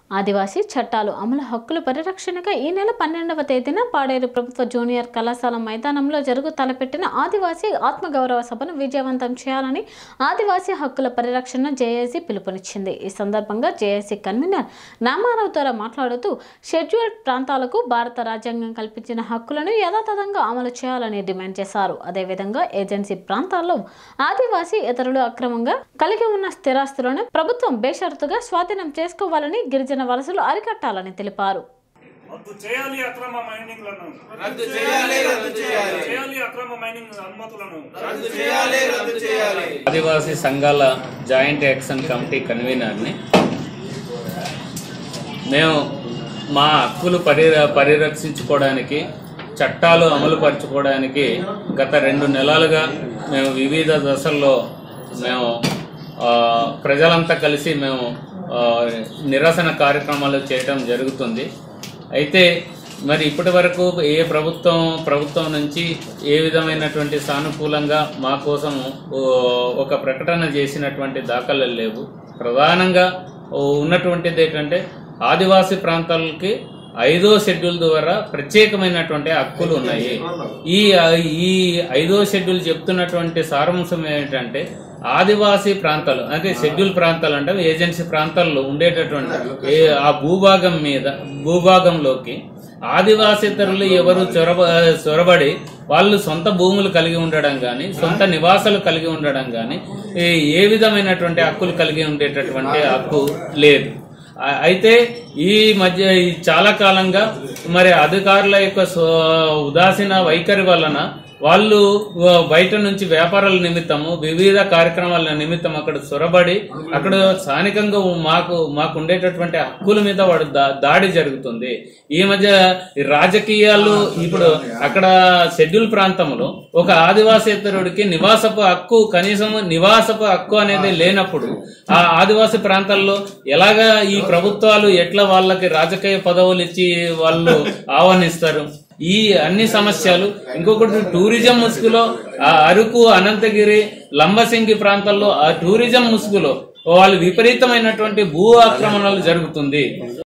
ఆదివాసీ చట్టాలు అమలు హక్కుల పరిరక్షణగా ఈ నెల 12వ తేదీన పాడేరు ప్రభుత్వ జూనియర్ కళాశాల మైదానంలో జరుగు తలపెట్టిన ఆదివాసీ ఆత్మగౌరవ సభను విజయవంతం చేయాలని ఆదివాసీ హక్కుల పరిరక్షణ జేఏసీ పిలుపునిచ్చింది। ఈ సందర్భంగా జేఏసీ కన్వీనర్ రామారావు ద్వారా మాట్లాడుతూ షెడ్యూల్డ్ ప్రాంతాలకు భారత రాజ్యాంగం కల్పించిన హక్కులను యథాతథంగా అమలు చేయాలని డిమాండ్ చేశారు। అదేవిధంగా ఏజెన్సీ ప్రాంతాల్లో ఆదివాసీ ఇతరులు అక్రమంగా కలిగి ఉన్న స్థిరాస్తులను ప్రభుత్వం బేషరతుగా స్వాధీనం చేసుకోవాలని గిరిజన వలసలు అరికట్టాలని తెలిపారు। రద్దు చేయాలి అక్రమ మైనింగ్లను, రద్దు చేయాలి, రద్దు చేయాలి, చేయాలి అక్రమ మైనింగ్ అనుమతులను రద్దు చేయాలి, రద్దు చేయాలి। ఆదివాసీ సంఘాల జాయింట్ యాక్షన్ కమిటీ కన్వీనర్ని మేము మా హక్కులు పరిరక్షించుకోవడానికి చట్టాలు అమలు పరచుకోవడానికి గత 2 నెలలుగా మేము వివిధ దశల్లో మేము ప్రజలంతా కలిసి మేము నిరసన కార్యక్రమాలు చేయటం జరుగుతుంది। అయితే మరి ఇప్పటి వరకు ఏ ప్రభుత్వం నుంచి ఏ విధమైనటువంటి సానుకూలంగా మా కోసం ఒక ప్రకటన చేసినటువంటి దాఖలాలు లేవు। ప్రధానంగా ఉన్నటువంటిది ఏంటంటే ఆదివాసీ ప్రాంతాలకి 5వ షెడ్యూల్ ద్వారా ప్రత్యేకమైనటువంటి హక్కులు ఉన్నాయి। ఈ 5వ షెడ్యూల్ చెప్తున్నటువంటి సారాంశం ఏంటంటే ఆదివాసీ ప్రాంతాలు అంటే షెడ్యూల్ ప్రాంతాలు అంటే ఏజెన్సీ ప్రాంతాల్లో ఉండేటటువంటి ఆ భూభాగంలోకి ఆదివాసీతరులు ఎవరు చొరబడి వాళ్ళు సొంత భూములు కలిగి ఉండడం గాని సొంత నివాసాలు కలిగి ఉండడం గాని ఏ విధమైనటువంటి హక్కులు కలిగి ఉండేటటువంటి హక్కు లేదు। అయితే ఈ మధ్య చాలా కాలంగా మరి అధికారుల యొక్క ఉదాసీన వైఖరి వలన వాళ్ళు బయట నుంచి వ్యాపారాల నిమిత్తము వివిధ కార్యక్రమాల నిమిత్తం అక్కడ చొరబడి అక్కడ స్థానికంగా మాకు ఉండేటటువంటి హక్కుల మీద వాడు దాడి జరుగుతుంది। ఈ మధ్య రాజకీయాలు ఇప్పుడు అక్కడ షెడ్యూల్ ప్రాంతంలో ఒక ఆదివాసేతరుడికి నివాసపు హక్కు కనీసం నివాసపు హక్కు అనేది లేనప్పుడు ఆ ఆదివాసీ ప్రాంతాల్లో ఎలాగా ఈ ప్రభుత్వాలు ఎట్లా వాళ్ళకి రాజకీయ పదవులు ఇచ్చి వాళ్ళు ఆహ్వానిస్తారు? ఈ అన్ని సమస్యలు ఇంకొకటి టూరిజం ముసుగులో ఆ అరకు అనంతగిరి లంబసింగి ప్రాంతాల్లో ఆ టూరిజం ముసుగులో వాళ్ళు విపరీతమైనటువంటి భూ ఆక్రమణలు జరుగుతుంది।